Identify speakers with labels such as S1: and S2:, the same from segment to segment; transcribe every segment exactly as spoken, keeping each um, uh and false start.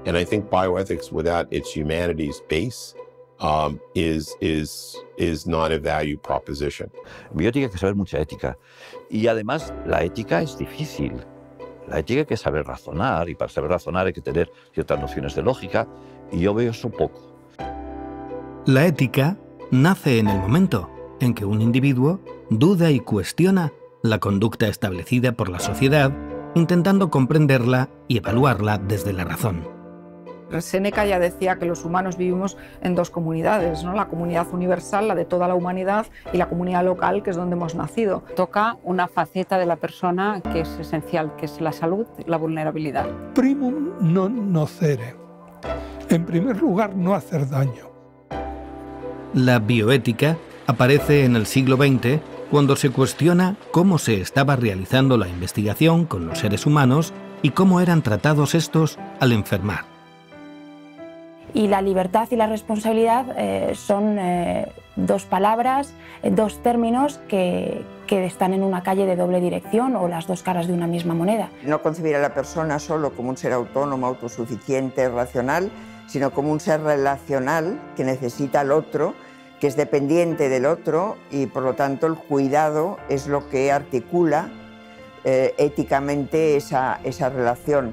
S1: And I think bioethics, without its humanities base, um, is, is, is not a value proposition.
S2: En bioética hay que saber mucha ética. Y además, la ética es difícil. La ética hay que saber razonar, y para saber razonar hay que tener ciertas nociones de lógica, y yo veo eso poco.
S3: La ética nace en el momento en que un individuo duda y cuestiona la conducta establecida por la sociedad, intentando comprenderla y evaluarla desde la razón.
S4: Séneca ya decía que los humanos vivimos en dos comunidades, ¿no? La comunidad universal, la de toda la humanidad, y la comunidad local, que es donde hemos nacido.
S5: Toca una faceta de la persona que es esencial, que es la salud y la vulnerabilidad.
S6: Primum non nocere. En primer lugar, no hacer daño.
S3: La bioética aparece en el siglo veinte cuando se cuestiona cómo se estaba realizando la investigación con los seres humanos y cómo eran tratados estos al enfermar.
S7: Y la libertad y la responsabilidad eh, son eh, dos palabras, eh, dos términos que, que están en una calle de doble dirección o las dos caras de una misma moneda.
S8: No concebir a la persona solo como un ser autónomo, autosuficiente, racional, sino como un ser relacional que necesita al otro, que es dependiente del otro, y por lo tanto el cuidado es lo que articula eh, éticamente esa, esa relación.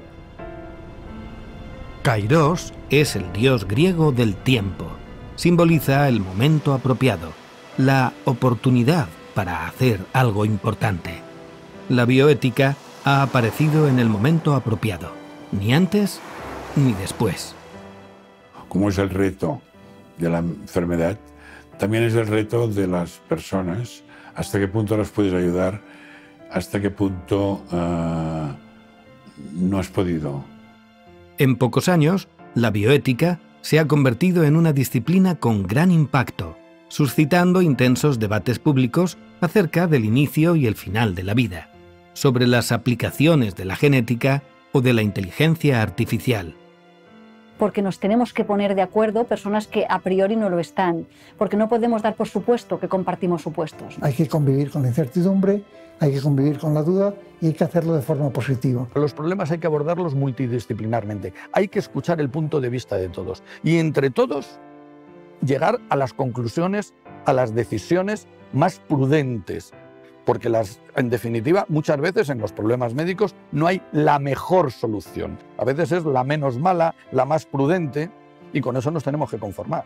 S3: Kairos es el dios griego del tiempo. Simboliza el momento apropiado, la oportunidad para hacer algo importante. La bioética ha aparecido en el momento apropiado, ni antes ni después.
S9: Como es el reto de la enfermedad, también es el reto de las personas. Hasta qué punto las puedes ayudar, hasta qué punto uh, no has podido.
S3: En pocos años, la bioética se ha convertido en una disciplina con gran impacto, suscitando intensos debates públicos acerca del inicio y el final de la vida, sobre las aplicaciones de la genética o de la inteligencia artificial.
S10: Porque nos tenemos que poner de acuerdo personas que a priori no lo están, porque no podemos dar por supuesto que compartimos supuestos.
S11: Hay que convivir con la incertidumbre, hay que convivir con la duda y hay que hacerlo de forma positiva.
S12: Los problemas hay que abordarlos multidisciplinarmente, hay que escuchar el punto de vista de todos y entre todos llegar a las conclusiones, a las decisiones más prudentes. Porque, las, en definitiva, muchas veces en los problemas médicos no hay la mejor solución. A veces es la menos mala, la más prudente, y con eso nos tenemos que conformar.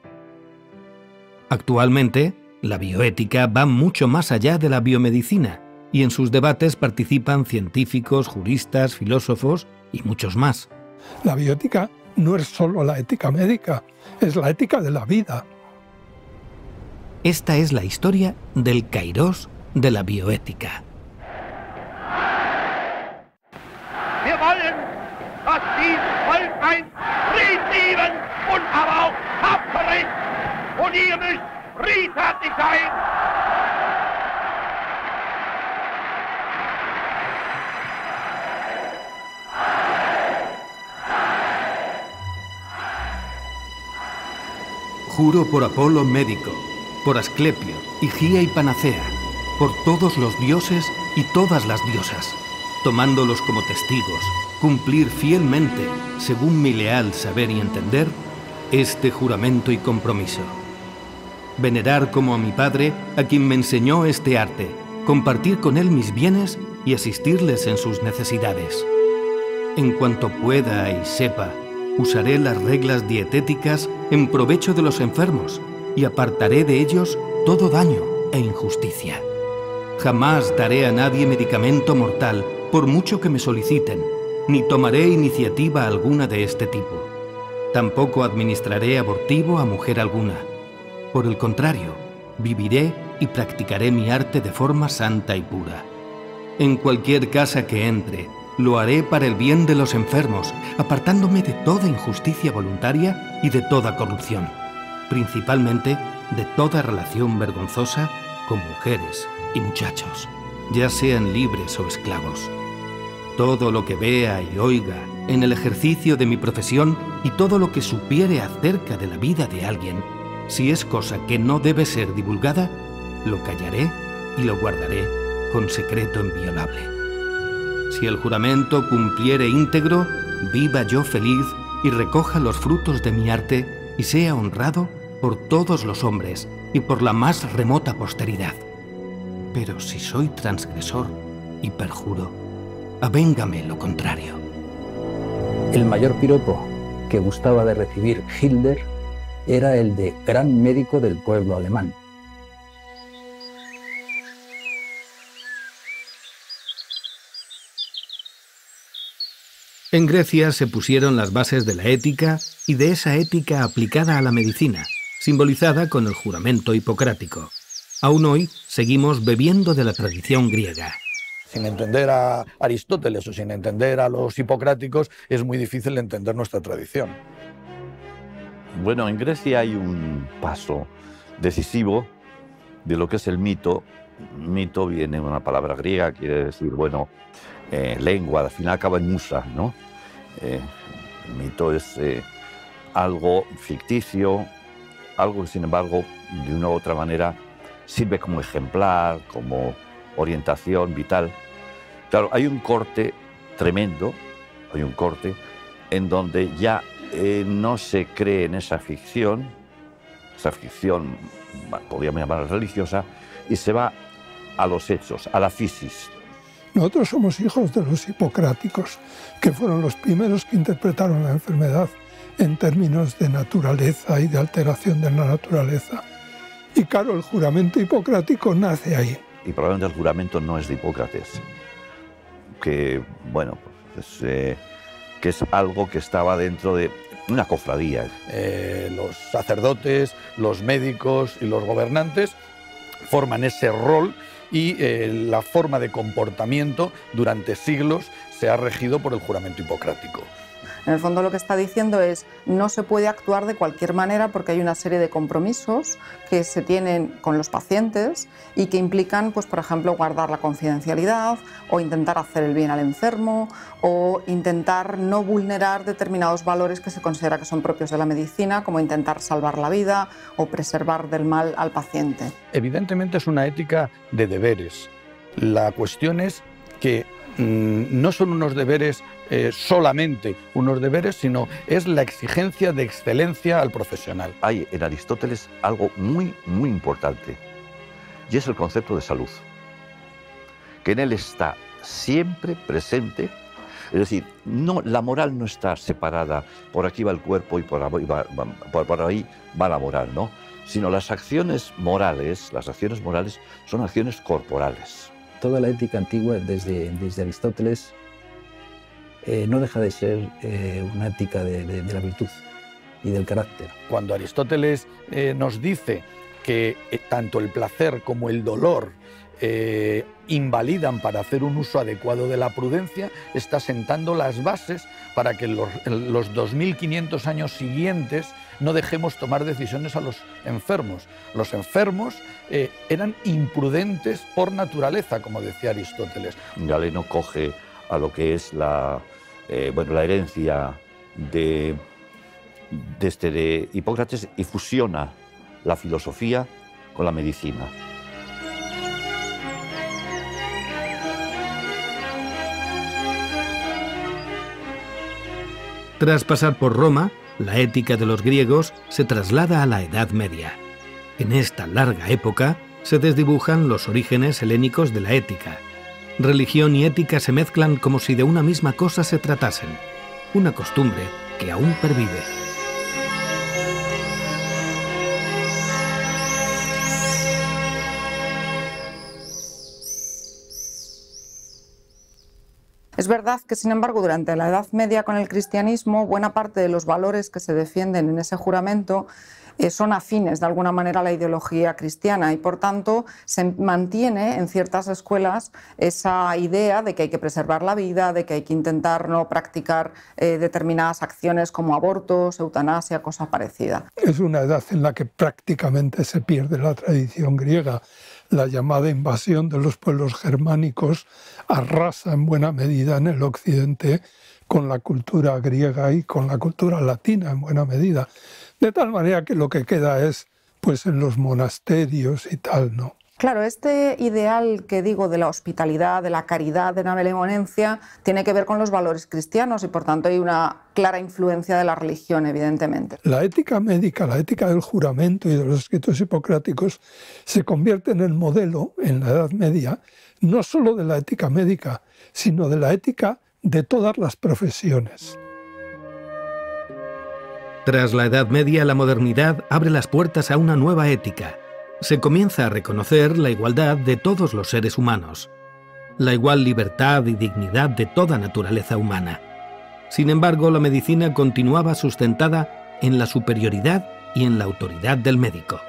S3: Actualmente, la bioética va mucho más allá de la biomedicina, y en sus debates participan científicos, juristas, filósofos y muchos más.
S6: La bioética no es solo la ética médica, es la ética de la vida.
S3: Esta es la historia del Kairos de la bioética.
S13: Wir wollen, dass dieses Volk ein friedlieben und aber auch tapferen, und ihr müsst friedfertig sein.
S3: Juro por Apolo médico, por Asclepio, Higía y Panacea, por todos los dioses y todas las diosas, tomándolos como testigos, cumplir fielmente, según mi leal saber y entender, este juramento y compromiso. Venerar como a mi padre, a quien me enseñó este arte, compartir con él mis bienes y asistirles en sus necesidades. En cuanto pueda y sepa, usaré las reglas dietéticas en provecho de los enfermos y apartaré de ellos todo daño e injusticia. Jamás daré a nadie medicamento mortal, por mucho que me soliciten, ni tomaré iniciativa alguna de este tipo. Tampoco administraré abortivo a mujer alguna. Por el contrario, viviré y practicaré mi arte de forma santa y pura. En cualquier casa que entre, lo haré para el bien de los enfermos, apartándome de toda injusticia voluntaria y de toda corrupción, principalmente de toda relación vergonzosa con mujeres y muchachos, ya sean libres o esclavos. Todo lo que vea y oiga en el ejercicio de mi profesión y todo lo que supiere acerca de la vida de alguien, si es cosa que no debe ser divulgada, lo callaré y lo guardaré con secreto inviolable. Si el juramento cumpliere íntegro, viva yo feliz y recoja los frutos de mi arte y sea honrado por todos los hombres y por la más remota posteridad. Pero si soy transgresor y perjuro, avéngame lo contrario.
S14: El mayor piropo que gustaba de recibir Hitler era el de gran médico del pueblo alemán.
S3: En Grecia se pusieron las bases de la ética y de esa ética aplicada a la medicina, simbolizada con el juramento hipocrático. Aún hoy seguimos bebiendo de la tradición griega.
S12: Sin entender a Aristóteles o sin entender a los hipocráticos, es muy difícil entender nuestra tradición.
S2: Bueno, en Grecia hay un paso decisivo de lo que es el mito. Mito viene de una palabra griega, quiere decir, bueno, eh, lengua, al final acaba en musa, ¿no? Eh, el mito es eh, algo ficticio, algo que sin embargo, de una u otra manera, sirve como ejemplar, como orientación vital. Claro, hay un corte tremendo, hay un corte en donde ya eh, no se cree en esa ficción, esa ficción, podríamos llamarla religiosa, y se va a los hechos, a la fisis.
S6: Nosotros somos hijos de los hipocráticos, que fueron los primeros que interpretaron la enfermedad en términos de naturaleza y de alteración de la naturaleza. Y claro, el juramento hipocrático nace ahí.
S2: Y probablemente el juramento no es de Hipócrates, que, bueno, pues, eh, que es algo que estaba dentro de una cofradía.
S12: Eh, los sacerdotes, los médicos y los gobernantes forman ese rol y eh, la forma de comportamiento durante siglos se ha regido por el juramento hipocrático.
S4: En el fondo lo que está diciendo es no se puede actuar de cualquier manera porque hay una serie de compromisos que se tienen con los pacientes y que implican, pues, por ejemplo, guardar la confidencialidad o intentar hacer el bien al enfermo o intentar no vulnerar determinados valores que se considera que son propios de la medicina, como intentar salvar la vida o preservar del mal al paciente.
S12: Evidentemente es una ética de deberes. La cuestión es que mmm, no son unos deberes Eh, solamente unos deberes, sino es la exigencia de excelencia al profesional.
S2: Hay en Aristóteles algo muy, muy importante, y es el concepto de salud, que en él está siempre presente. Es decir, no, la moral no está separada, por aquí va el cuerpo y por ahí va, por, por ahí va la moral, ¿no? Sino las acciones morales, las acciones morales son acciones corporales.
S14: Toda la ética antigua, desde, desde Aristóteles, Eh, no deja de ser eh, una ética de, de, de la virtud y del carácter.
S12: Cuando Aristóteles eh, nos dice que eh, tanto el placer como el dolor eh, invalidan para hacer un uso adecuado de la prudencia, está sentando las bases para que en los, en los dos mil quinientos años siguientes no dejemos tomar decisiones a los enfermos. Los enfermos eh, eran imprudentes por naturaleza, como decía Aristóteles.
S2: Galeno coge a lo que es la, eh, bueno, la herencia de, de, este, de Hipócrates y fusiona la filosofía con la medicina.
S3: Tras pasar por Roma, la ética de los griegos se traslada a la Edad Media. En esta larga época se desdibujan los orígenes helénicos de la ética. Religión y ética se mezclan como si de una misma cosa se tratasen, una costumbre que aún pervive.
S4: Es verdad que, sin embargo, durante la Edad Media con el cristianismo, buena parte de los valores que se defienden en ese juramento eh, son afines de alguna manera a la ideología cristiana y, por tanto, se mantiene en ciertas escuelas esa idea de que hay que preservar la vida, de que hay que intentar no practicar eh, determinadas acciones como abortos, eutanasia, cosa parecida.
S6: Es una edad en la que prácticamente se pierde la tradición griega. La llamada invasión de los pueblos germánicos arrasa en buena medida en el occidente con la cultura griega y con la cultura latina en buena medida. De tal manera que lo que queda es, pues, en los monasterios y tal, ¿no?
S4: Claro, este ideal que digo de la hospitalidad, de la caridad, de la benevolencia, tiene que ver con los valores cristianos y por tanto hay una clara influencia de la religión, evidentemente.
S6: La ética médica, la ética del juramento y de los escritos hipocráticos se convierte en el modelo, en la Edad Media, no solo de la ética médica, sino de la ética de todas las profesiones.
S3: Tras la Edad Media, la modernidad abre las puertas a una nueva ética. Se comienza a reconocer la igualdad de todos los seres humanos, la igual libertad y dignidad de toda naturaleza humana. Sin embargo, la medicina continuaba sustentada en la superioridad y en la autoridad del médico.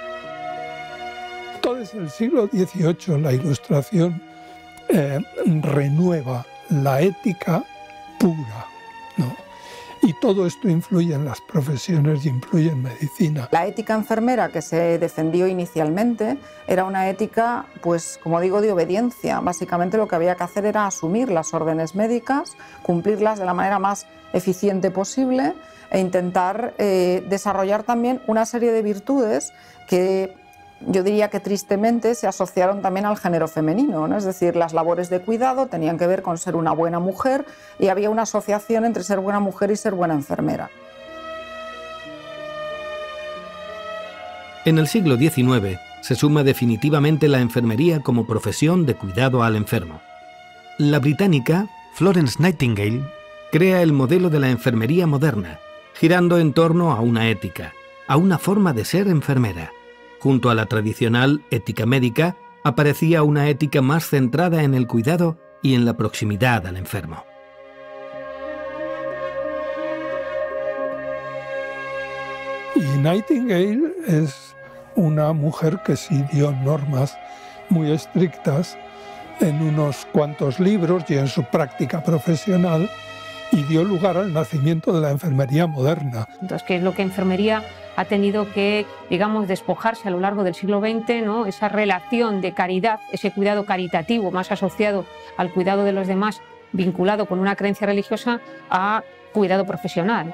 S6: Desde el siglo dieciocho la Ilustración eh, renueva la ética pura, ¿no? Y todo esto influye en las profesiones y influye en medicina.
S4: La ética enfermera que se defendió inicialmente era una ética, pues como digo, de obediencia. Básicamente lo que había que hacer era asumir las órdenes médicas, cumplirlas de la manera más eficiente posible e intentar eh, desarrollar también una serie de virtudes que yo diría que tristemente se asociaron también al género femenino, ¿no? Es decir, las labores de cuidado tenían que ver con ser una buena mujer y había una asociación entre ser buena mujer y ser buena enfermera.
S3: En el siglo diecinueve se suma definitivamente la enfermería como profesión de cuidado al enfermo. La británica Florence Nightingale crea el modelo de la enfermería moderna, girando en torno a una ética, a una forma de ser enfermera. Junto a la tradicional ética médica, aparecía una ética más centrada en el cuidado y en la proximidad al enfermo.
S6: Y Nightingale es una mujer que sí dio normas muy estrictas en unos cuantos libros y en su práctica profesional, y dio lugar al nacimiento de la enfermería moderna.
S5: Entonces, ¿qué es lo que enfermería ha tenido que, digamos, despojarse a lo largo del siglo veinte, ¿no? Esa relación de caridad, ese cuidado caritativo más asociado al cuidado de los demás, vinculado con una creencia religiosa, a cuidado profesional.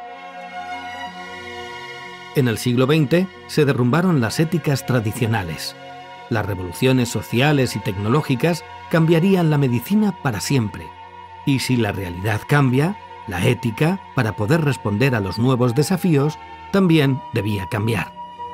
S3: En el siglo veinte se derrumbaron las éticas tradicionales. Las revoluciones sociales y tecnológicas cambiarían la medicina para siempre. Y si la realidad cambia, la ética, para poder responder a los nuevos desafíos, también debía cambiar.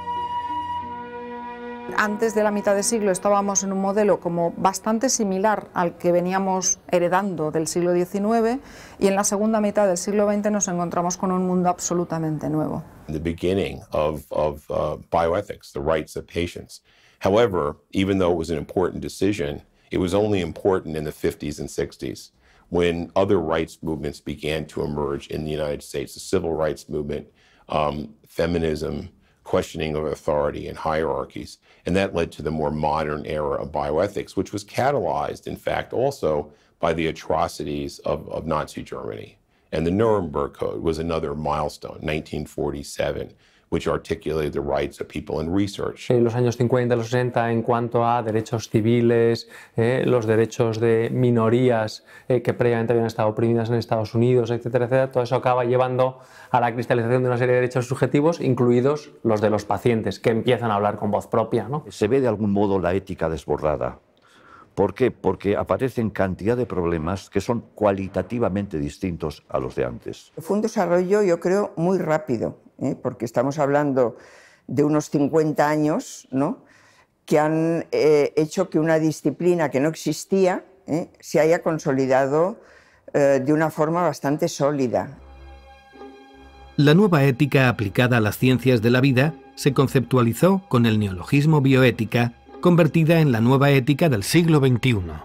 S4: Antes de la mitad de siglo estábamos en un modelo como bastante similar al que veníamos heredando del siglo diecinueve, y en la segunda mitad del siglo veinte nos encontramos con un mundo absolutamente nuevo.
S1: The beginning of, of uh, bioethics, the rights of patients. However, even though it was an important decision, it was only important in the fifties and sixties. When other rights movements began to emerge in the United States, the civil rights movement, um, feminism, questioning of authority and hierarchies, and that led to the more modern era of bioethics, which was catalyzed, in fact, also by the atrocities of, of Nazi Germany. And the Nuremberg Code was another milestone, nineteen forty-seven, which articulated the rights of people in research.
S15: En los años cincuenta y los sesenta, en cuanto a derechos civiles, eh, los derechos de minorías eh, que previamente habían estado oprimidas en Estados Unidos, etcétera, etcétera, todo eso acaba llevando a la cristalización de una serie de derechos subjetivos, incluidos los de los pacientes, que empiezan a hablar con voz propia, ¿no?
S2: Se ve de algún modo la ética desbordada. ¿Por qué? Porque aparecen cantidad de problemas que son cualitativamente distintos a los de antes.
S8: Fue un desarrollo, yo creo, muy rápido, ¿eh? Porque estamos hablando de unos cincuenta años, ¿no?, que han eh, hecho que una disciplina que no existía ¿eh? se haya consolidado eh, de una forma bastante sólida.
S3: La nueva ética aplicada a las ciencias de la vida se conceptualizó con el neologismo bioética, convertida en la nueva ética del siglo veintiuno.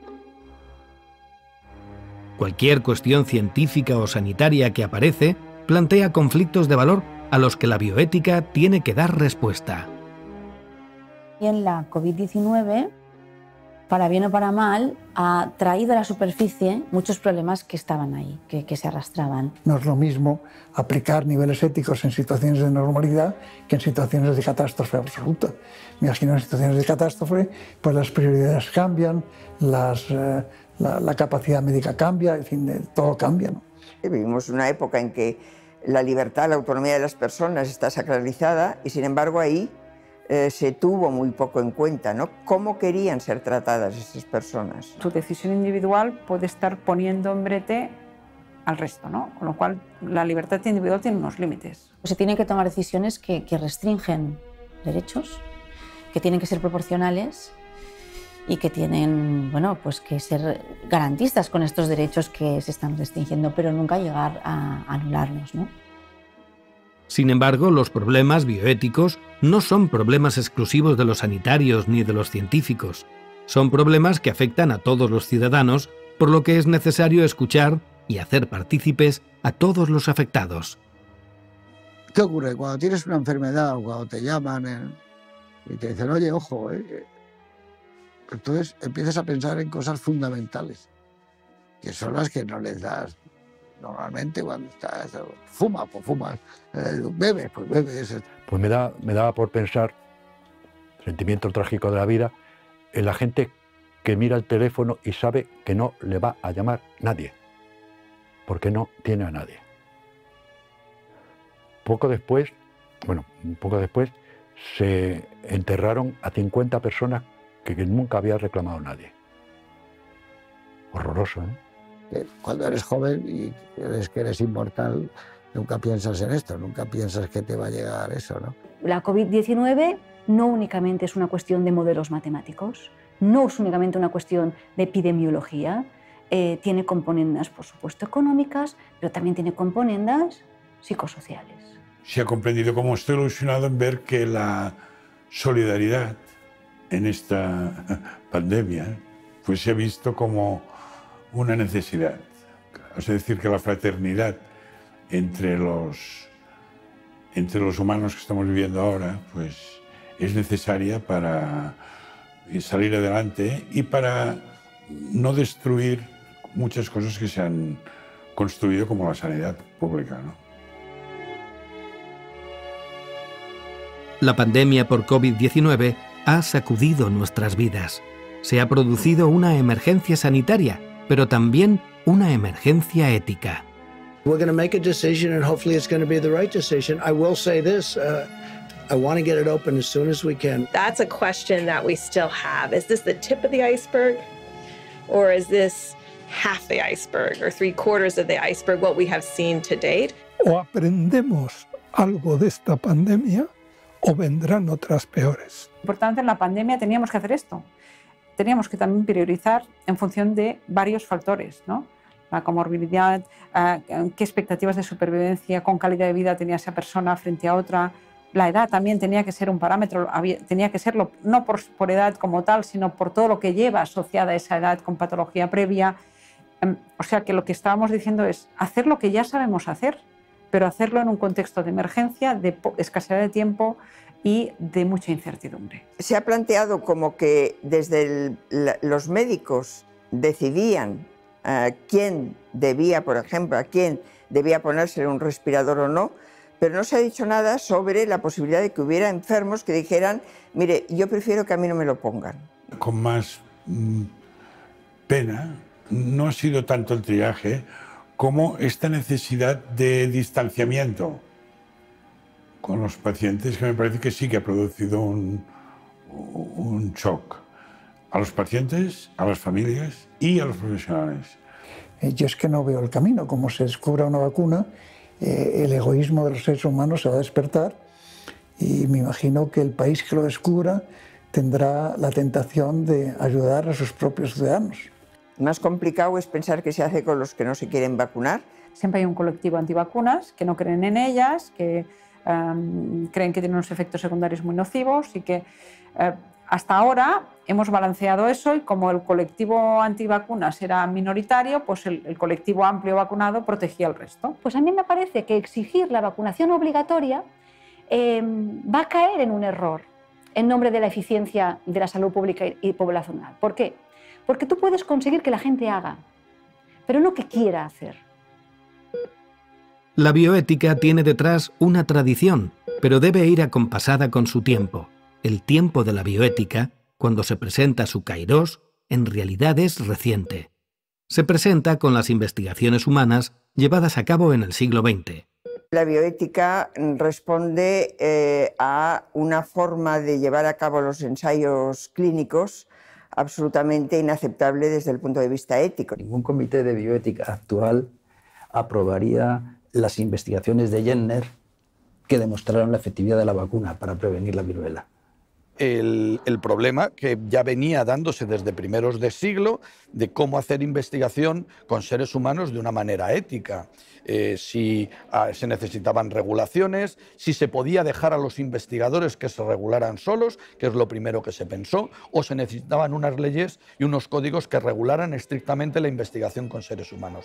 S3: Cualquier cuestión científica o sanitaria que aparece plantea conflictos de valor a los que la bioética tiene que dar respuesta.
S7: Y en la COVID diecinueve, para bien o para mal, ha traído a la superficie muchos problemas que estaban ahí, que, que se arrastraban.
S11: No es lo mismo aplicar niveles éticos en situaciones de normalidad que en situaciones de catástrofe absoluta. Me imagino en situaciones de catástrofe, pues las prioridades cambian, las, eh, la, la capacidad médica cambia, en fin, todo cambia, ¿no?
S8: Vivimos una época en que la libertad, la autonomía de las personas está sacralizada y, sin embargo, ahí eh, se tuvo muy poco en cuenta, ¿no? ¿Cómo querían ser tratadas esas personas?
S16: Su decisión individual puede estar poniendo en brete al resto, ¿no? Con lo cual la libertad individual tiene unos límites.
S7: Se tienen que tomar decisiones que, que restringen derechos, que tienen que ser proporcionales y que tienen, bueno, pues que ser garantistas con estos derechos que se están restringiendo, pero nunca llegar a anularlos, ¿no?
S3: Sin embargo, los problemas bioéticos no son problemas exclusivos de los sanitarios ni de los científicos. Son problemas que afectan a todos los ciudadanos, por lo que es necesario escuchar y hacer partícipes a todos los afectados.
S17: ¿Qué ocurre? Cuando tienes una enfermedad o cuando te llaman en, y te dicen, oye, ojo, eh, entonces empiezas a pensar en cosas fundamentales, que son las que no les das normalmente cuando estás, fuma, pues fumas, eh, bebes, pues bebes.
S18: Pues me da, me daba por pensar, sentimiento trágico de la vida, en la gente que mira el teléfono y sabe que no le va a llamar nadie, porque no tiene a nadie. Poco después, bueno, un poco después, se enterraron a cincuenta personas que, que nunca había reclamado nadie. Horroroso, ¿eh?
S17: Cuando eres joven y crees que eres inmortal, nunca piensas en esto, nunca piensas que te va a llegar eso, ¿no?
S10: La COVID diecinueve no únicamente es una cuestión de modelos matemáticos, no es únicamente una cuestión de epidemiología, eh, tiene componendas, por supuesto, económicas, pero también tiene componendas psicosociales.
S9: Se ha comprendido, como estoy ilusionado en ver que la solidaridad en esta pandemia pues se ha visto como una necesidad. Es decir, que la fraternidad entre los, entre los humanos que estamos viviendo ahora pues es necesaria para salir adelante y para no destruir muchas cosas que se han construido, como la sanidad pública, ¿no?
S3: La pandemia por COVID diecinueve ha sacudido nuestras vidas. Se ha producido una emergencia sanitaria, pero también una emergencia ética.
S19: We're going to make a decision and hopefully it's going to be the right decision. I will say this, uh, I want to get it open as soon as we can.
S20: That's a question that we still have. Is this the tip of the iceberg or is this half the iceberg or three quarters of the iceberg, what we have seen to date?
S6: O aprendemos algo de esta pandemia o vendrán otras peores.
S16: Importante, en la pandemia teníamos que hacer esto. Teníamos que también priorizar en función de varios factores, ¿no? La comorbilidad, eh, qué expectativas de supervivencia, con calidad de vida tenía esa persona frente a otra. La edad también tenía que ser un parámetro, había, tenía que serlo no por, por edad como tal, sino por todo lo que lleva asociada a esa edad con patología previa. Eh, o sea que lo que estábamos diciendo es hacer lo que ya sabemos hacer, pero hacerlo en un contexto de emergencia, de escasez de tiempo y de mucha incertidumbre.
S8: Se ha planteado como que desde el, la, los médicos decidían uh, quién debía, por ejemplo, a quién debía ponerse un respirador o no, pero no se ha dicho nada sobre la posibilidad de que hubiera enfermos que dijeran, mire, yo prefiero que a mí no me lo pongan.
S9: Con más mm, pena, no ha sido tanto el triaje como esta necesidad de distanciamiento con los pacientes, que me parece que sí que ha producido un, un shock a los pacientes, a las familias y a los profesionales.
S11: Yo es que no veo el camino. Como se descubra una vacuna, eh, el egoísmo de los seres humanos se va a despertar y me imagino que el país que lo descubra tendrá la tentación de ayudar a sus propios ciudadanos.
S8: Más complicado es pensar qué se hace con los que no se quieren vacunar.
S16: Siempre hay un colectivo antivacunas que no creen en ellas, que um, creen que tienen unos efectos secundarios muy nocivos y que uh, hasta ahora hemos balanceado eso y como el colectivo antivacunas era minoritario, pues el, el colectivo amplio vacunado protegía al resto.
S10: Pues a mí me parece que exigir la vacunación obligatoria eh, va a caer en un error en nombre de la eficiencia de la salud pública y poblacional. ¿Por qué? Porque tú puedes conseguir que la gente haga, pero no que quiera hacer.
S3: La bioética tiene detrás una tradición, pero debe ir acompasada con su tiempo. El tiempo de la bioética, cuando se presenta su kairós, en realidad es reciente. Se presenta con las investigaciones humanas llevadas a cabo en el siglo veinte.
S8: La bioética responde eh, a una forma de llevar a cabo los ensayos clínicos absolutamente inaceptable desde el punto de vista ético.
S14: Ningún comité de bioética actual aprobaría las investigaciones de Jenner que demostraron la efectividad de la vacuna para prevenir la viruela.
S12: El, el problema que ya venía dándose desde primeros de siglo de cómo hacer investigación con seres humanos de una manera ética. Eh, si ah, se necesitaban regulaciones, si se podía dejar a los investigadores que se regularan solos, que es lo primero que se pensó, o se necesitaban unas leyes y unos códigos que regularan estrictamente la investigación con seres humanos.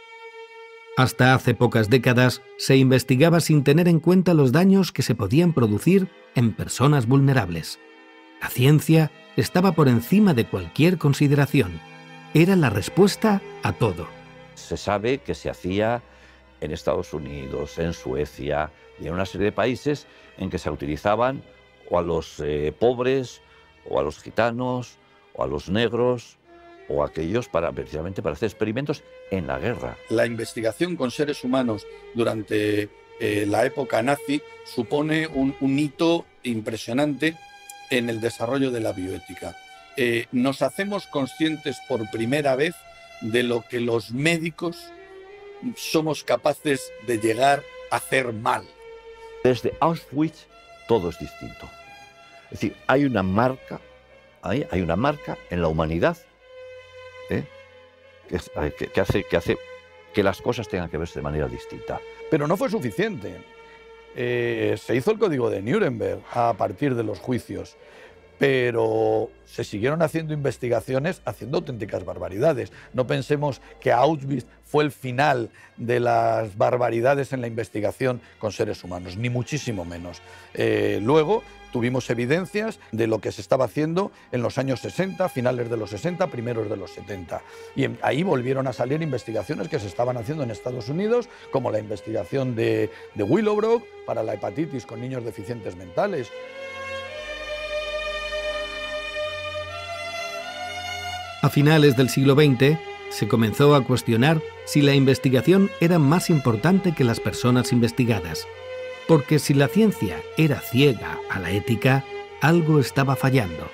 S3: Hasta hace pocas décadas se investigaba sin tener en cuenta los daños que se podían producir en personas vulnerables. La ciencia estaba por encima de cualquier consideración. Era la respuesta a todo.
S2: Se sabe que se hacía en Estados Unidos, en Suecia y en una serie de países en que se utilizaban o a los eh, pobres, o a los gitanos, o a los negros, o aquellos para, precisamente para hacer experimentos en la guerra.
S12: La investigación con seres humanos durante eh, la época nazi supone un, un hito impresionante en el desarrollo de la bioética. Eh, nos hacemos conscientes por primera vez de lo que los médicos somos capaces de llegar a hacer mal.
S2: Desde Auschwitz todo es distinto. Es decir, hay una marca, hay, hay una marca en la humanidad ¿eh? que, que, que, hace, que hace que las cosas tengan que verse de manera distinta.
S12: Pero no fue suficiente. Eh, se hizo el Código de Nuremberg a partir de los juicios, pero se siguieron haciendo investigaciones haciendo auténticas barbaridades. No pensemos que Auschwitz fue el final de las barbaridades en la investigación con seres humanos, ni muchísimo menos. Eh, luego tuvimos evidencias de lo que se estaba haciendo en los años sesenta, finales de los sesenta, primeros de los setenta. Y en, ahí volvieron a salir investigaciones que se estaban haciendo en Estados Unidos, como la investigación de, de Willowbrook para la hepatitis con niños deficientes mentales.
S3: A finales del siglo veinte, se comenzó a cuestionar si la investigación era más importante que las personas investigadas, porque si la ciencia era ciega a la ética, algo estaba fallando.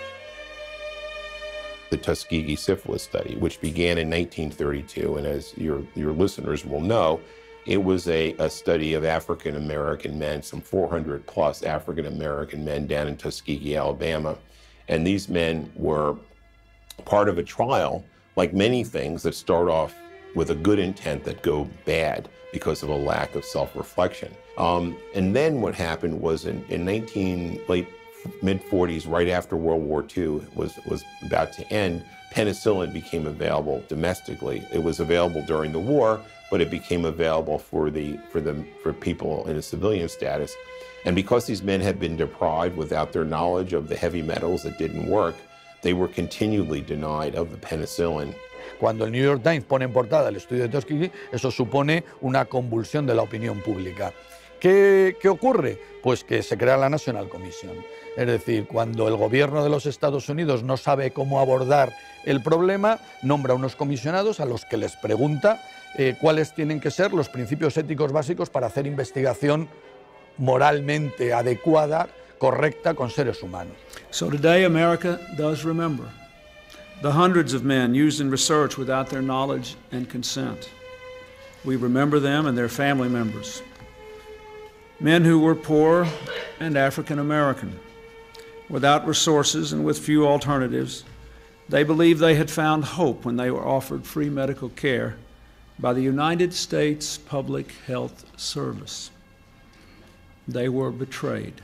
S1: The Tuskegee syphilis study, which began in nineteen thirty-two, and as your, your listeners will know, it was a, a study of African-American men, some four hundred plus African-American men down in Tuskegee, Alabama, and these men were part of a trial, like many things that start off with a good intent that go bad because of a lack of self-reflection. Um, and then what happened was in, in nineteen, late mid forties, right after World War Two was, was about to end, penicillin became available domestically. It was available during the war, but it became available for, the, for, the, for people in a civilian status. And because these men had been deprived without their knowledge of the heavy metals that didn't work, they were continually denied of the penicillin.
S12: Cuando el New York Times pone en portada el estudio de Tuskegee, eso supone una convulsión de la opinión pública. ¿Qué, ¿Qué ocurre? Pues que se crea la National Commission. Es decir, cuando el gobierno de los Estados Unidos no sabe cómo abordar el problema, nombra unos comisionados a los que les pregunta eh, cuáles tienen que ser los principios éticos básicos para hacer investigación moralmente adecuada, correcta con seres humanos.
S21: So today America does remember the hundreds of men used in research without their knowledge and consent. We remember them and their family members. Men who were poor and African American, without resources and with few alternatives. They believed they had found hope when they were offered free medical care by the United States Public Health Service. They were betrayed.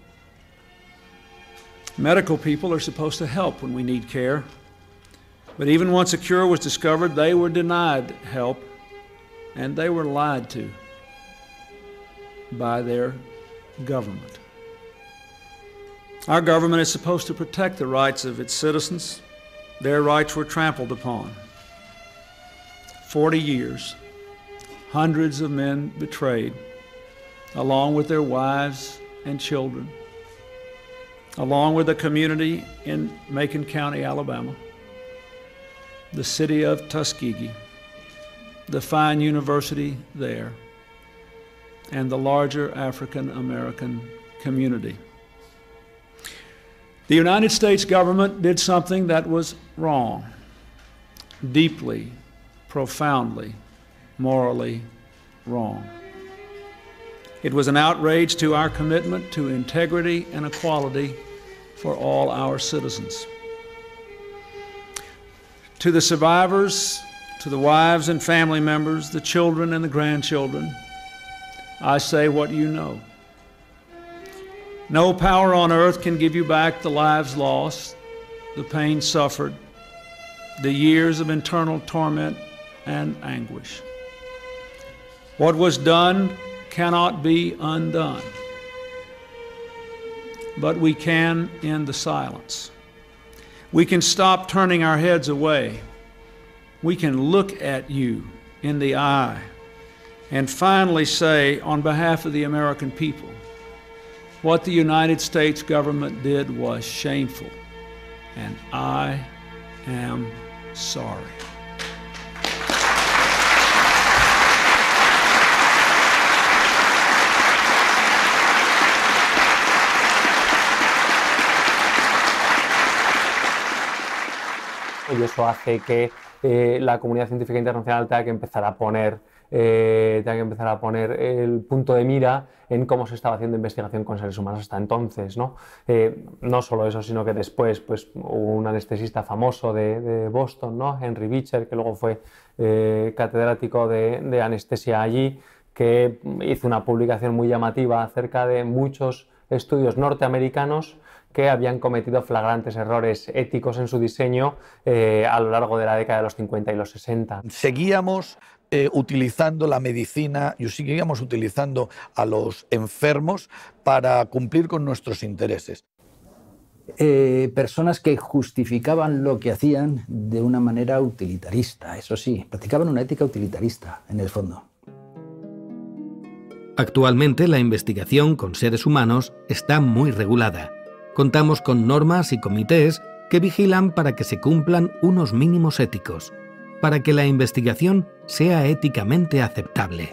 S21: Medical people are supposed to help when we need care, but even once a cure was discovered, they were denied help, and they were lied to by their government. Our government is supposed to protect the rights of its citizens. Their rights were trampled upon. Forty years, hundreds of men betrayed, along with their wives and children, along with the community in Macon County, Alabama, the city of Tuskegee, the fine university there, and the larger African American community. The United States government did something that was wrong, deeply, profoundly, morally wrong. It was an outrage to our commitment to integrity and equality for all our citizens. To the survivors, to the wives and family members, the children and the grandchildren, I say what you know. No power on earth can give you back the lives lost, the pain suffered, the years of internal torment and anguish. What was done cannot be undone, but we can end the silence. We can stop turning our heads away. We can look at you in the eye and finally say, on behalf of the American people, what the United States government did was shameful, and I am sorry.
S15: Y eso hace que eh, la comunidad científica internacional tenga que empezar a poner eh, tenga que empezar a poner el punto de mira en cómo se estaba haciendo investigación con seres humanos hasta entonces, ¿no? Eh, no solo eso, sino que después pues, hubo un anestesista famoso de, de Boston, ¿no? Henry Beecher, que luego fue eh, catedrático de, de anestesia allí, que hizo una publicación muy llamativa acerca de muchos estudios norteamericanos que habían cometido flagrantes errores éticos en su diseño eh, a lo largo de la década de los cincuenta y los sesenta.
S12: Seguíamos eh, utilizando la medicina y seguíamos utilizando a los enfermos para cumplir con nuestros intereses.
S14: Eh, personas que justificaban lo que hacían de una manera utilitarista, eso sí, practicaban una ética utilitarista en el fondo.
S3: Actualmente la investigación con seres humanos está muy regulada. Contamos con normas y comités que vigilan para que se cumplan unos mínimos éticos, para que la investigación sea éticamente aceptable.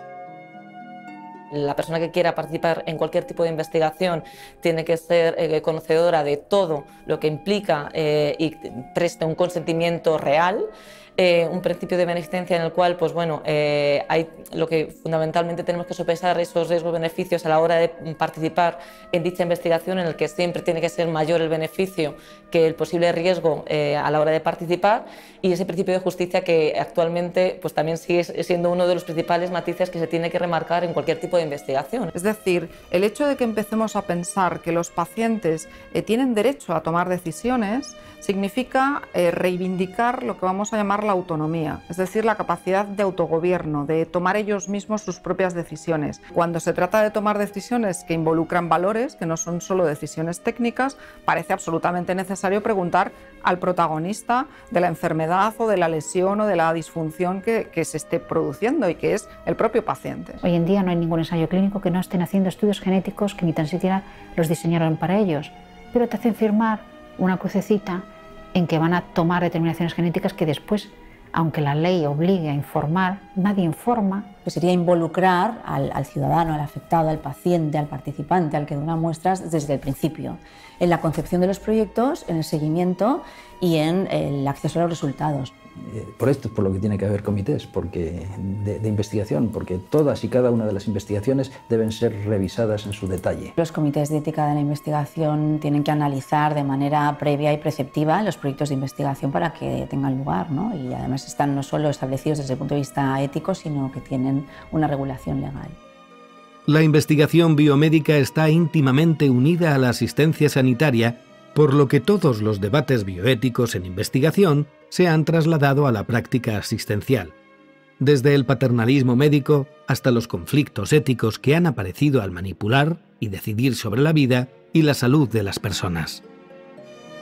S13: La persona que quiera participar en cualquier tipo de investigación tiene que ser eh, conocedora de todo lo que implica eh, y preste un consentimiento real. Eh, un principio de beneficencia en el cual, pues bueno, eh, hay lo que fundamentalmente tenemos que sopesar esos riesgos-beneficios a la hora de participar en dicha investigación, en el que siempre tiene que ser mayor el beneficio que el posible riesgo eh, a la hora de participar, y ese principio de justicia que actualmente pues también sigue siendo uno de los principales matices que se tiene que remarcar en cualquier tipo de investigación.
S4: Es decir, el hecho de que empecemos a pensar que los pacientes eh, tienen derecho a tomar decisiones significa eh, reivindicar lo que vamos a llamar la autonomía, es decir, la capacidad de autogobierno, de tomar ellos mismos sus propias decisiones. Cuando se trata de tomar decisiones que involucran valores, que no son solo decisiones técnicas, parece absolutamente necesario preguntar al protagonista de la enfermedad o de la lesión o de la disfunción que, que se esté produciendo, y que es el propio paciente.
S10: Hoy en día no hay ningún ensayo clínico que no estén haciendo estudios genéticos que ni tan siquiera los diseñaron para ellos, pero te hacen firmar una crucecita en que van a tomar determinaciones genéticas que después, aunque la ley obligue a informar, nadie informa.
S22: Pues sería involucrar al, al ciudadano, al afectado, al paciente, al participante, al que dona muestras desde el principio, en la concepción de los proyectos, en el seguimiento y en el acceso a los resultados.
S14: Por esto es por lo que tiene que haber comités porque de, de investigación, porque todas y cada una de las investigaciones deben ser revisadas en su detalle.
S22: Los comités de ética de la investigación tienen que analizar de manera previa y preceptiva los proyectos de investigación para que tengan lugar, ¿no? Y además están no solo establecidos desde el punto de vista ético, sino que tienen una regulación legal.
S3: La investigación biomédica está íntimamente unida a la asistencia sanitaria, por lo que todos los debates bioéticos en investigación se han trasladado a la práctica asistencial, desde el paternalismo médico hasta los conflictos éticos que han aparecido al manipular y decidir sobre la vida y la salud de las personas.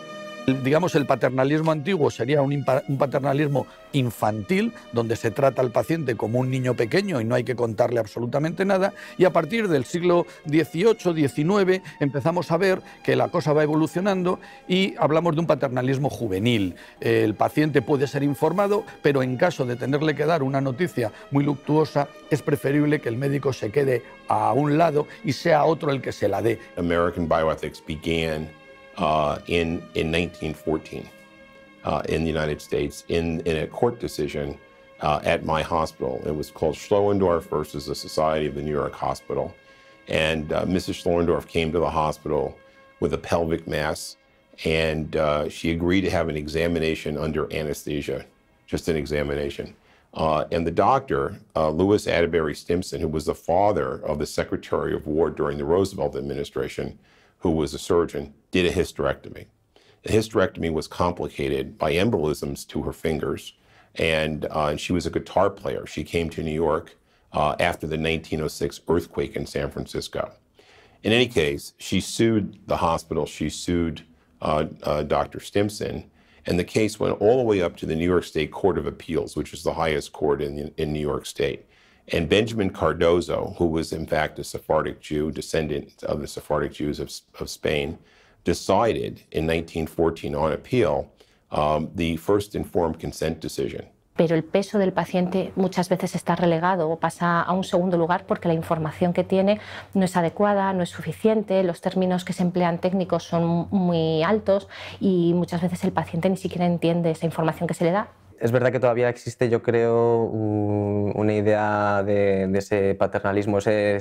S12: Digamos, el paternalismo antiguo sería un, un paternalismo infantil, donde se trata al paciente como un niño pequeño y no hay que contarle absolutamente nada, y a partir del siglo dieciocho, diecinueve empezamos a ver que la cosa va evolucionando y hablamos de un paternalismo juvenil. El paciente puede ser informado, pero en caso de tenerle que dar una noticia muy luctuosa, es preferible que el médico se quede a un lado y sea otro el que se la dé.
S1: American bioethics began Uh, in, in nineteen fourteen uh, in the United States in, in a court decision uh, at my hospital. It was called Schlowendorf versus the Society of the New York Hospital. And uh, Missus Schlowendorf came to the hospital with a pelvic mass, and uh, she agreed to have an examination under anesthesia, just an examination. Uh, and the doctor, uh, Louis Atterbury Stimson, who was the father of the Secretary of War during the Roosevelt administration, who was a surgeon, did a hysterectomy. The hysterectomy was complicated by embolisms to her fingers, and, uh, and she was a guitar player. She came to New York uh, after the nineteen oh six earthquake in San Francisco. In any case, she sued the hospital, she sued uh, uh, Doctor Stimson, and the case went all the way up to the New York State Court of Appeals, which is the highest court in, in New York State. And Benjamin Cardozo, who was in fact a Sephardic Jew, descendant of the Sephardic Jews of, of Spain, decided in nineteen fourteen on appeal um, the first informed consent decision.
S5: Pero el peso del paciente muchas veces está relegado o pasa a un segundo lugar porque la información que tiene no es adecuada, no es suficiente, los términos que se emplean técnicos son muy altos y muchas veces el paciente ni siquiera entiende esa información que se le da.
S7: Es verdad que todavía existe, yo creo, un, una idea de, de ese paternalismo, ese,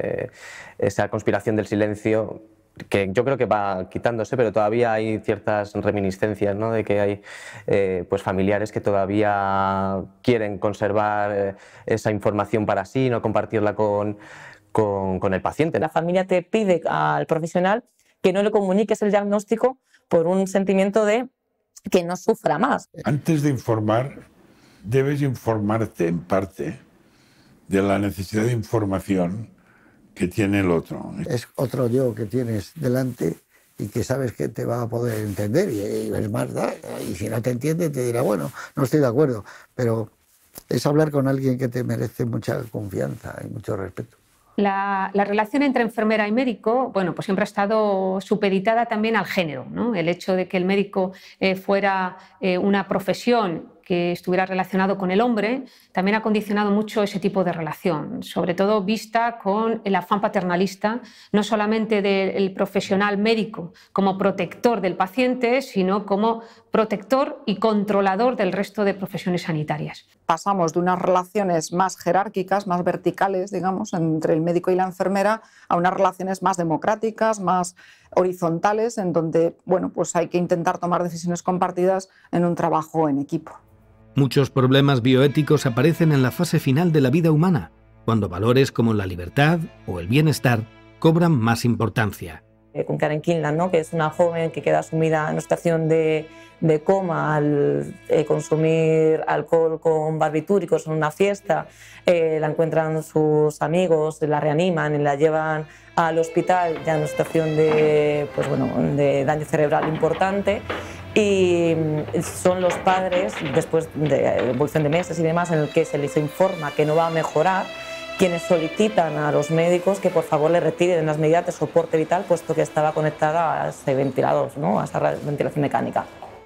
S7: esa conspiración del silencio, que yo creo que va quitándose, pero todavía hay ciertas reminiscencias, ¿no? De que hay eh, pues familiares que todavía quieren conservar eh, esa información para sí, no compartirla con, con, con el paciente.
S13: La familia te pide al profesional que no le comuniques el diagnóstico por un sentimiento de que no sufra más.
S9: Antes de informar, debes informarte en parte de la necesidad de información que tiene el otro.
S17: Es otro yo que tienes delante y que sabes que te va a poder entender y, y es más, da, y si no te entiende te dirá, bueno, no estoy de acuerdo, pero es hablar con alguien que te merece mucha confianza y mucho respeto.
S23: La, la relación entre enfermera y médico, bueno, pues siempre ha estado supeditada también al género, ¿no? El hecho de que el médico eh, fuera eh, una profesión que estuviera relacionado con el hombre, también ha condicionado mucho ese tipo de relación, sobre todo vista con el afán paternalista, no solamente del profesional médico como protector del paciente, sino como protector y controlador del resto de profesiones sanitarias.
S4: Pasamos de unas relaciones más jerárquicas, más verticales, digamos, entre el médico y la enfermera, a unas relaciones más democráticas, más horizontales, en donde, bueno, pues hay que intentar tomar decisiones compartidas en un trabajo en equipo.
S3: Muchos problemas bioéticos aparecen en la fase final de la vida humana, cuando valores como la libertad o el bienestar cobran más importancia.
S13: Eh, con Karen Kinland, ¿no? Que es una joven que queda sumida en una situación de, de coma al eh, consumir alcohol con barbitúricos en una fiesta, eh, la encuentran sus amigos, la reaniman y la llevan al hospital ya en una situación de, pues bueno, de daño cerebral importante. Y son los padres, después de evolución de meses y demás, en el que se les informa que no va a mejorar, quienes solicitan a los médicos que por favor le retiren las medidas de soporte vital, puesto que estaba conectada a ese ventilador, ¿no? A esa ventilación mecánica.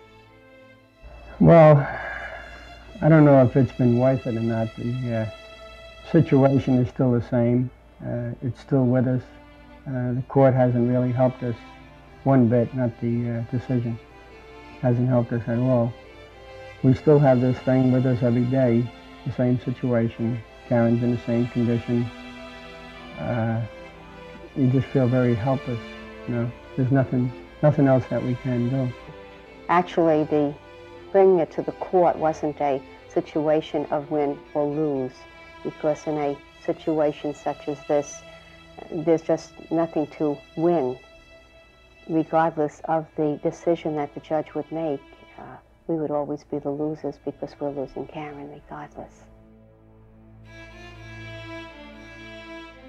S24: Well, I don't know if it's been worth it or not. The uh, situation is still the same. Uh, it's still with us. Uh, the court hasn't really helped us one bit, not the uh, decision. Hasn't helped us at all. We still have this thing with us every day, the same situation. Karen's in the same condition. Uh, you just feel very helpless, you know. There's nothing, nothing else that we can do.
S25: Actually, the bringing it to the court wasn't a situation of win or lose, because in a situation such as this, there's just nothing to win. Regardless of the decision that the judge would make, uh, we would always be the losers because we're losing Karen regardless.